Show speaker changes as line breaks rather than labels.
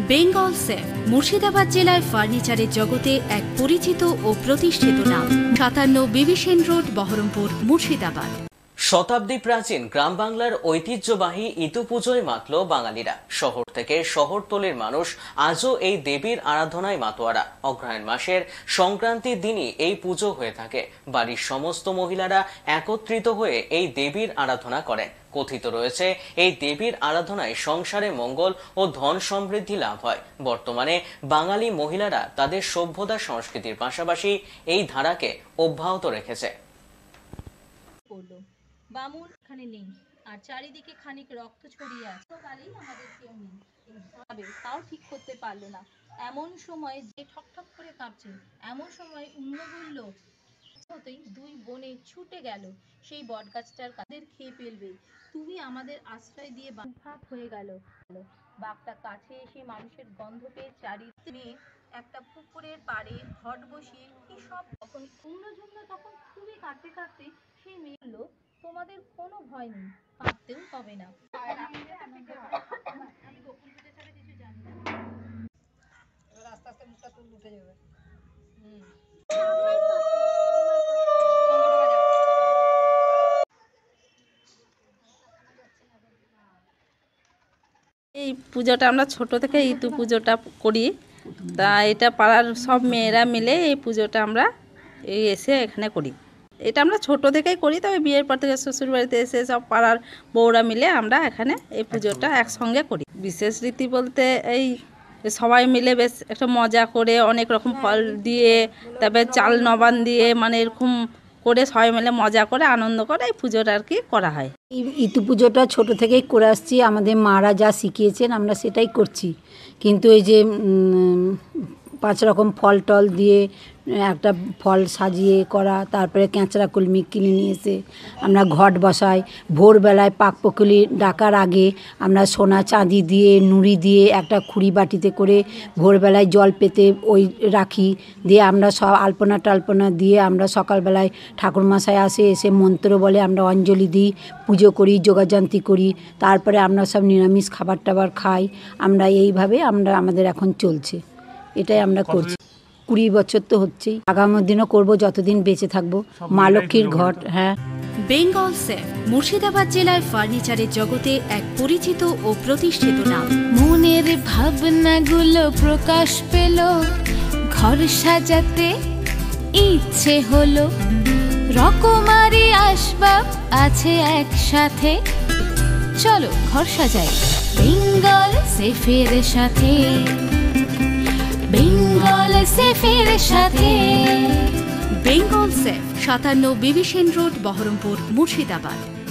Bengal safe Murshidabad জেলায় ফার্নিচারের জগতে এক পরিচিত ও প্রতিষ্ঠিত নাম। 57 বিবি সেন রোড, বহরমপুর, মুর্শিদাবাদ।
শতাব্দী প্রাচীন গ্রাম বাংলার ঐতিহ্যবাহী ইতু পুজোয় মাতল বাঙালিরা। শহর থেকে শহরতলির মানুষ আজও এই দেবীর আরাধনায় মাতোয়ারা। অগ্রহায়ণ মাসের সংক্রান্তির দিনই এই পুজো হয়ে থাকে। বাড়ির সমস্ত মহিলারা একত্রিত হয়ে এই দেবীর আরাধনা করেন। কথিত রয়েছে এই দেবীর আরাধনায় সংসারে মঙ্গল ও ধন সমৃদ্ধি লাভ হয়। বর্তমানে বাঙালি মহিলারা তাদের সভ্যতা সংস্কৃতির পাশাপাশি এই ধারাকে অব্যাহত রেখেছে।
বামুন এখানে নেই, আর চারিদিকে খানিক রক্ত ছড়িয়ে আছে। কালেই আমাদের কেউ নেই, তাও ঠিক করতে পারলো না। এমন সময় যে ঠকঠক করে কাঁপছে, এমন সময় বলল হতেই দুই বোনে ছুটে গেল সেই বট গাছটার কাদের খেয়ে ফেলবে। তুমি আমাদের আশ্রয় দিয়ে বাঘ হয়ে গেল। বাঘটা কাছে এসে মানুষের গন্ধ পেয়ে চারিদিকে একটা পুকুরের পাড়ে ঘট বসিয়ে কি সব তখন তখন খুবই কাঁদতে কাঁদতে সেই মেয়ে তোমাদের কোনো ভয় নেই, কাঁদতেও হবে না। আমি গোকুল পুজো ছাড়া কিছু জানি না। আস্তে আস্তে মুখটা তুল উঠে যাবে।
এই পুজোটা আমরা ছোট থেকে ইতু পুজোটা করি। তা এটা পাড়ার সব মেয়েরা মিলে এই পুজোটা আমরা এসে এখানে করি। এটা আমরা ছোট থেকেই করি, তবে বিয়ের পর থেকে শ্বশুর বাড়িতে এসে সব পাড়ার বউরা মিলে আমরা এখানে এই পুজোটা একসঙ্গে করি। বিশেষ রীতি বলতে এই সবাই মিলে বেশ একটা মজা করে অনেক রকম ফল দিয়ে, তারপরে চাল নবান দিয়ে, মানে এরকম করে সবাই মিলে মজা করে আনন্দ করে এই পুজোটা আর কি করা হয়।
ইতু পুজোটা ছোট থেকেই করে আসছি, আমাদের মারা যা শিখিয়েছেন আমরা সেটাই করছি। কিন্তু এই যে 5 রকম ফল টল দিয়ে একটা ফল সাজিয়ে করা, তারপরে ক্যাঁচড়া কলমি কিনে নিয়ে এসে আমরা ঘট বসাই। ভোরবেলায় পাক পকুলি ডাকার আগে আমরা সোনা চাঁদি দিয়ে নুড়ি দিয়ে একটা খুঁড়ি বাটিতে করে ভোরবেলায় জল পেতে ওই রাখি, দিয়ে আমরা সব আলপনা টালপনা দিয়ে আমরা সকালবেলায় ঠাকুরমশাই এসে মন্ত্র বলে, আমরা অঞ্জলি দিই, পুজো করি, যোগাযান্তি করি। তারপরে আমরা সব নিরামিষ খাবার টাবার খাই। আমরা এইভাবে আমাদের এখন চলছে, এটাই আমরা করছি। 20 বছর তো হচ্ছেই, আগামী দিনও করবো যতদিন বেঁচে থাকবো। মা লক্ষ্মীর ঘট। হ্যাঁ,
বেঙ্গল সেফ মুর্শিদাবাদ জেলায় ফার্নিচারের জগতে এক পরিচিত ও প্রতিষ্ঠিত নাম।
মনের ভাবনাগুলো প্রকাশ পেল, ঘর সাজাতে ইচ্ছে হলো, রকমারি আসবাব আছে একসাথে, চলো ঘর সাজাই বেঙ্গল সেফের সাথে। বেঙ্গল সেফের সাথে।
বেঙ্গল সেফ 57 বিবি সেন রোড, বহরমপুর, মুর্শিদাবাদ।